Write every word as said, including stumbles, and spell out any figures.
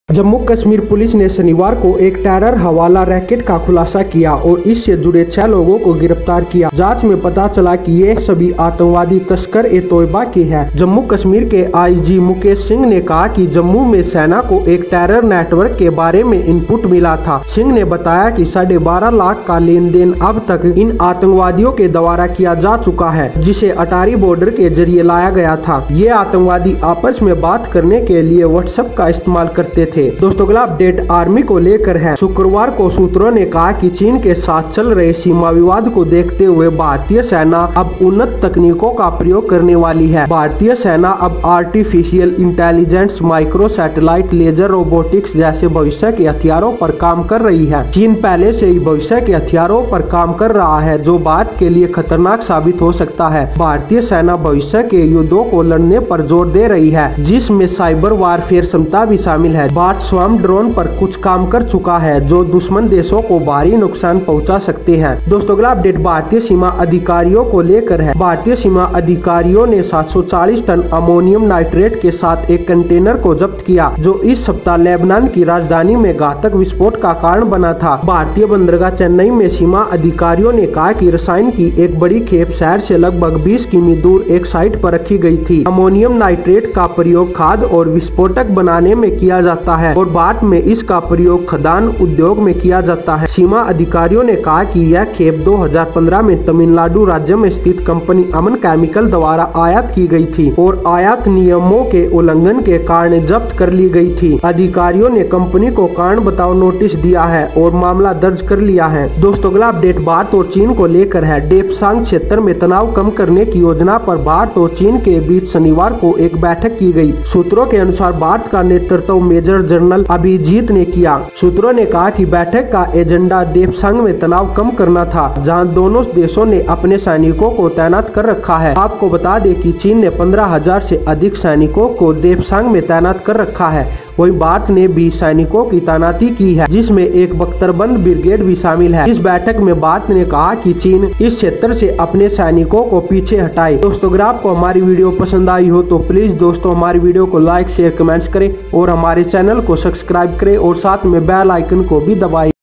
Jammu Kashmir police ने शनिवार को एक टेरर हवाला रैकेट का खुलासा किया और इससे जुड़े छह लोगों को गिरफ्तार किया। जांच में पता चला कि ये सभी आतंकवादी तस्कर ए तोयबा के हैं। जम्मू कश्मीर के आईजी मुकेश सिंह ने कहा कि जम्मू में सेना को एक टेरर नेटवर्क के बारे में इनपुट मिला था। सिंह ने बताया कि साढ़े बारह लाख का लेन देन अब तक इन आतंकवादियों के द्वारा किया जा चुका है, जिसे अटारी बॉर्डर के जरिए लाया गया था। ये आतंकवादी आपस में बात करने के लिए व्हाट्सएप का इस्तेमाल करते थे। दोस्तों अगला अपडेट आर्मी को लेकर है। शुक्रवार को सूत्रों ने कहा कि चीन के साथ चल रहे सीमा विवाद को देखते हुए भारतीय सेना अब उन्नत तकनीकों का प्रयोग करने वाली है। भारतीय सेना अब artificial intelligence, micro satellite, laser robotics जैसे भविष्य के हथियारों पर काम कर रही है। चीन पहले से ही भविष्य के हथियारों पर काम कर रहा है, जो भारत के लिए खतरनाक साबित हो सकता है। भारतीय सेना भविष्य के युद्धों को लड़ने पर जोर दे रही है, जिसमें साइबर वारफेयर क्षमता भी शामिल है। भारत स्वयं ड्रोन पर कुछ काम कर चुका है, जो दुश्मन देशों को भारी नुकसान पहुंचा सकते हैं। दोस्तों अगला अपडेट भारतीय सीमा अधिकारियों को लेकर है। भारतीय सीमा अधिकारियों ने सात सौ चालीस टन अमोनियम नाइट्रेट के साथ एक कंटेनर को जब्त किया, जो इस सप्ताह लेबनान की राजधानी में घातक विस्फोट का कारण बना था। भारतीय बंदरगाह चेन्नई में सीमा अधिकारियों ने कहा कि रसायन की एक बड़ी खेप शहर से लगभग बीस किमी दूर एक साइट पर रखी गई थी। अमोनियम नाइट्रेट का प्रयोग खाद और विस्फोटक बनाने में किया जाता है और भारत में इसका प्रयोग खदान उद्योग में किया जाता है। सीमा अधिकारियों ने कहा कि यह खेप दो हज़ार पंद्रह में तमिलनाडु राज्य में स्थित कंपनी अमन केमिकल द्वारा आयात की गई थी और आयात नियमों के उल्लंघन के कारण जब्त कर ली गई थी। अधिकारियों ने कंपनी को कारण बताओ नोटिस दिया है और मामला दर्ज कर लिया है। दोस्तों अगला अपडेट भारत और चीन को लेकर है। डेप्सांग क्षेत्र में तनाव कम करने की योजना पर भारत और चीन के बीच शनिवार को एक बैठक की गई। सूत्रों के अनुसार भारत का नेतृत्व मेजर जनरल अभिजीत ने किया। सूत्रों ने कहा कि बैठक का एजेंडा डेप्सांग में तनाव कम करना था, जहां दोनों देशों ने अपने सैनिकों को तैनात कर रखा है। आपको बता दें कि चीन ने पंद्रह हजार से अधिक सैनिकों को डेप्सांग में तैनात कर रखा है। वहीं भारत ने भी सैनिकों की तैनाती की है, जिसमें एक बख्तरबंद ब्रिगेड भी शामिल है। इस बैठक में भारत ने कहा कि चीन इस क्षेत्र से अपने सैनिकों को पीछे हटाए। दोस्तों अगर आपको हमारी वीडियो पसंद आई हो तो प्लीज दोस्तों हमारी वीडियो को लाइक शेयर कमेंट्स करें और हमारे चैनल को सब्सक्राइब करें और साथ में बेल आइकन को भी दबाएं।